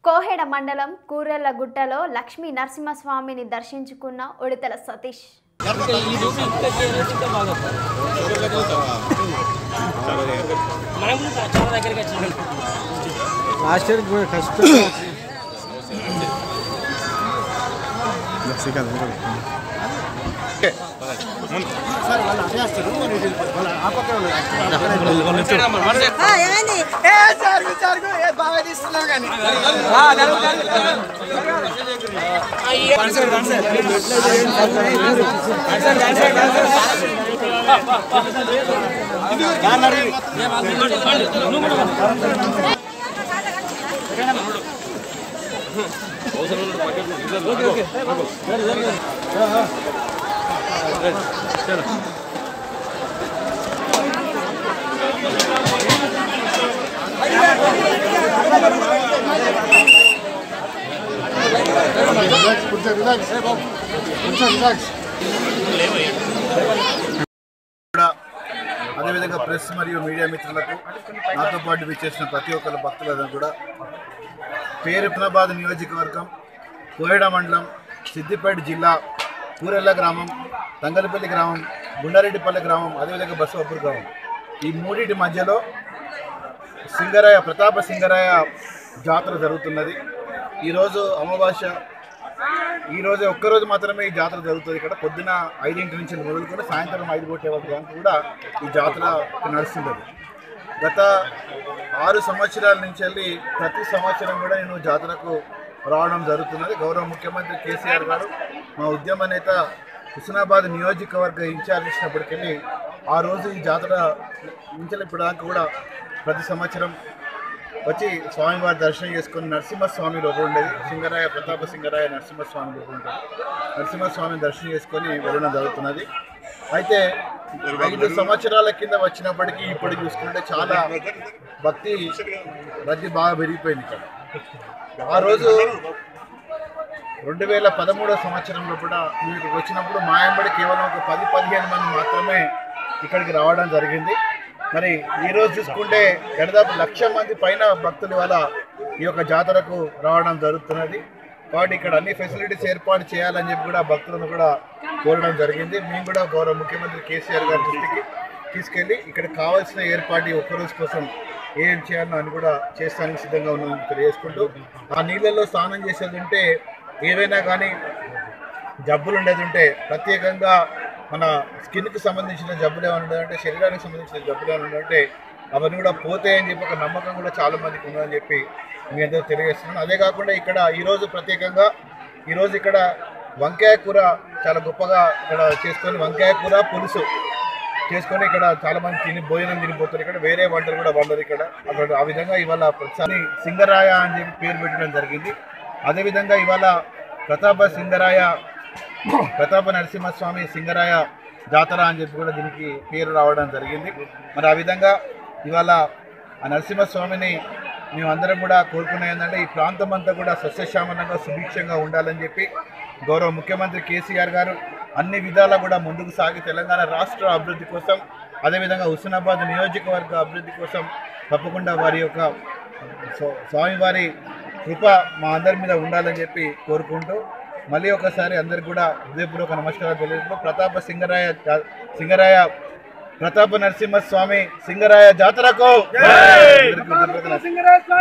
కోహెడ మండలం కూరెళ్లగుట్టలో లక్ష్మీ నరసింహస్వామిని దర్శించుకున్న ఉడితల సతీష్. అదేవిధంగా ప్రెస్ మరియు మీడియా మిత్రులకు నాతో పాటు విచ్చేసిన ప్రతి ఒక్కరు భక్తులను కూడా పేరుప్నాబాద్ నియోజకవర్గం కోహెడ మండలం సిద్దిపేట జిల్లా కూరెళ్ల గ్రామం తంగలపల్లి గ్రామం గుండారెడ్డిపల్లి గ్రామం అదేవిధంగా బసవాపూర్ గ్రామం ఈ మూడింటి మధ్యలో సింగరాయ ప్రతాప సింగరాయ జాతర జరుగుతున్నది. ఈరోజు అమావాస్య, ఈరోజు ఒక్కరోజు మాత్రమే ఈ జాతర జరుగుతుంది. ఇక్కడ పొద్దున 5 నుంచి మొదలుకొని సాయంత్రం 5 వరకు కూడా ఈ జాతర నడుస్తుంటుంది. గత 6 సంవత్సరాల నుంచి వెళ్ళి ప్రతి సంవత్సరం కూడా నేను జాతరకు రావడం జరుగుతున్నది. గౌరవ ముఖ్యమంత్రి కేసీఆర్ గారు మా ఉద్యమ నేత హుస్నాబాద్ నియోజకవర్గ ఇన్ఛార్జ్ ఇచ్చినప్పటికెళ్ళి ఆ రోజు ఈ జాతర నుంచి ఇప్పటిదాకా కూడా ప్రతి సంవత్సరం వచ్చి స్వామివారి దర్శనం చేసుకొని నరసింహస్వామి లోపల ఉండేది. సింగరాయ ప్రతాప సింగరాయ నరసింహస్వామి లోపల ఉంటుంది. నరసింహస్వామిని దర్శనం చేసుకొని వెళ్ళడం జరుగుతున్నది. అయితే 5 సంవత్సరాల కింద వచ్చినప్పటికీ ఇప్పుడు చూసుకుంటే చాలా భక్తి రద్దీ బాగా పెరిగిపోయింది. ఇక్కడ ఆ రోజు 2013 సంవత్సరంలో కూడా మీకు వచ్చినప్పుడు మాయంబడి కేవలం ఒక 10-15 మంది మాత్రమే ఇక్కడికి రావడం జరిగింది. మరి ఈరోజు చూసుకుంటే దాదాపు 1,00,000 మంది పైన భక్తులు వల్ల ఈ యొక్క జాతరకు రావడం జరుగుతున్నది. కాబట్టి ఇక్కడ అన్ని ఫెసిలిటీస్ ఏర్పాటు చేయాలని చెప్పి కూడా భక్తులను కూడా కోరడం జరిగింది. మేము కూడా గౌరవ ముఖ్యమంత్రి కేసీఆర్ గారి దృష్టికి తీసుకెళ్ళి ఇక్కడ కావాల్సిన ఏర్పాటు ఒక్కరోజు కోసం ఏం చేయాలో అని కూడా చేస్తానికి సిద్ధంగా ఉన్నదని తెలియజేసుకుంటూ, ఆ నీళ్ళల్లో స్నానం చేసేది ఉంటే ఏవైనా కానీ జబ్బులు ఉండేది ఉంటే ప్రత్యేకంగా మన స్కిన్కి సంబంధించిన జబ్బులు ఏమైనా ఉండాలంటే, శరీరానికి సంబంధించిన జబ్బులు ఏమైనా ఉండాలంటే అవన్నీ కూడా పోతాయని చెప్పి ఒక నమ్మకం కూడా చాలా మందికి ఉందని చెప్పి మీ అందరూ తెలియజేస్తున్నాను. అదే కాకుండా ఇక్కడ ఈరోజు ప్రత్యేకంగా ఇక్కడ వంకాయ కూర చాలా గొప్పగా ఇక్కడ చేసుకొని వంకాయ కూర పులుసు చేసుకొని ఇక్కడ చాలామంది భోజనం తినిపోతారు. ఇక్కడ వేరే వంటలు కూడా వండరు ఇక్కడ. ఆ విధంగా ఇవాళ ప్రతిసారి సింగరాయ అని చెప్పి పేరు పెట్టడం జరిగింది. అదేవిధంగా ఇవాళ ప్రతాప నరసింహస్వామి సింగరాయ జాతర అని చెప్పి కూడా దీనికి పేరు రావడం జరిగింది. మరి ఆ విధంగా ఇవాళ ఆ నరసింహస్వామిని మేమందరం కూడా కోరుకునేది ఏంటంటే ఈ ప్రాంతం అంతా కూడా సస్యశ్యామలంగా సుభిక్షంగా ఉండాలని చెప్పి గౌరవ ముఖ్యమంత్రి కేసీఆర్ గారు అన్ని విధాలా కూడా ముందుకు సాగి తెలంగాణ రాష్ట్ర అభివృద్ధి కోసం, అదేవిధంగా హుస్నాబాద్ నియోజకవర్గ అభివృద్ధి కోసం తప్పకుండా వారి యొక్క స్వామివారి కృప మా అందరి మీద ఉండాలని చెప్పి కోరుకుంటూ మళ్ళీ ఒకసారి అందరికి కూడా హృదయపూర్వక నమస్కారాలు తెలియజేస్తూ ప్రతాప నరసింహస్వామి సింగరాయ జాతరకు